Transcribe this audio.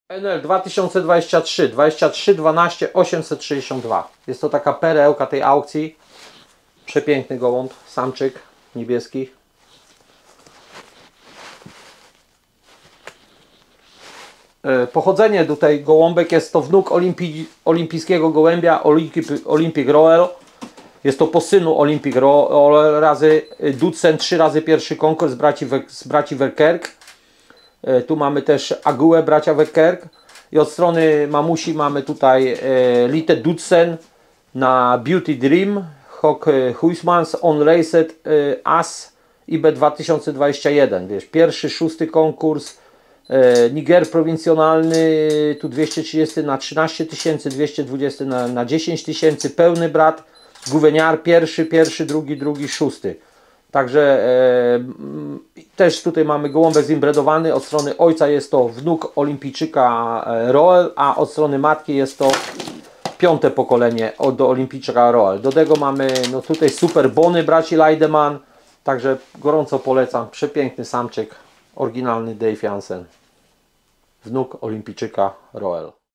NL 2023 23 12 862. Jest to taka perełka tej aukcji. Przepiękny gołąb, samczyk niebieski. Pochodzenie tutaj gołąbek jest to wnuk olimpijskiego gołębia Olympic Royal. Jest to po synu Olympic Royal razy Dudsen, 3 razy pierwszy konkurs z braci Verkerk. Tu mamy też Aguę bracia Verkerk. I od strony mamusi mamy tutaj Lite Dudsen na Beauty Dream, Hawk Huysmans On Raced As IB 2021. Wiesz, pierwszy, 6 konkurs. Niger prowincjonalny, tu 230 na 13 tysięcy, 220 na 10 tysięcy, pełny brat, guweniar pierwszy, drugi, 6. Także też tutaj mamy gołąbek zimbredowany, od strony ojca jest to wnuk olimpijczyka Royal, a od strony matki jest to 5. pokolenie do olimpijczyka Royal. Do tego mamy no tutaj super bony braci Leidemann, także gorąco polecam, przepiękny samczyk, oryginalny Dave Jansen, wnuk olimpijczyka Royal.